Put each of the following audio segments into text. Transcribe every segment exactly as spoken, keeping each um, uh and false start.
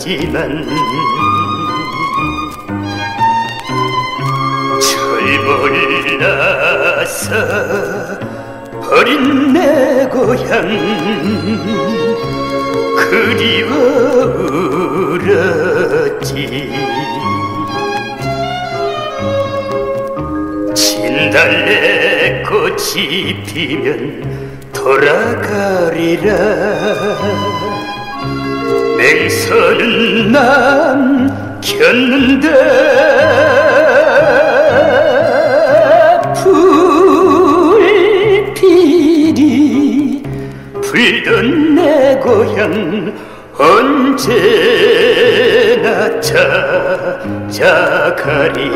하지만 철몰라서 버린 내 고향 그리워 울었지. 진달래 꽃이 피면 돌아가리라. 맹선은 남겼는데 불필이 불던 내 고향 언제나 찾아가리.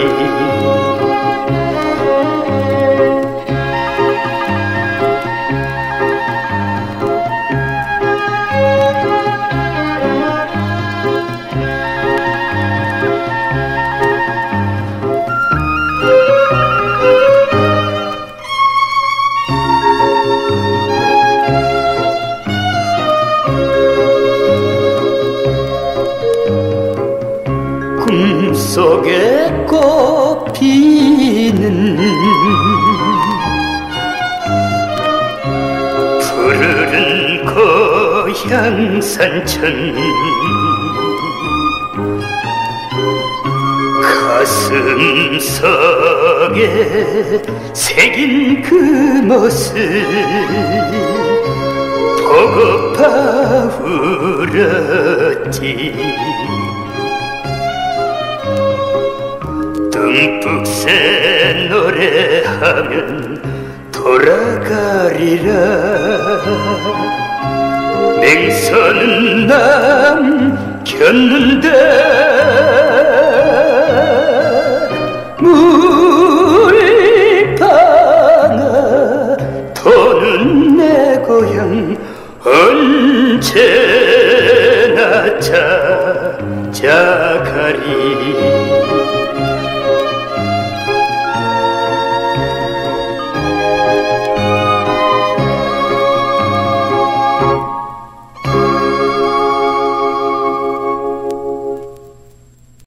꿈속에 꽃피는 푸르른 고향 산천 가슴속에 새긴 그 모습 보고파 울었지. 듬뿍 새 노래하면 돌아가리라. 맹선은 남겼는데 물방아 도는 내 고향 언제나 찾아가리.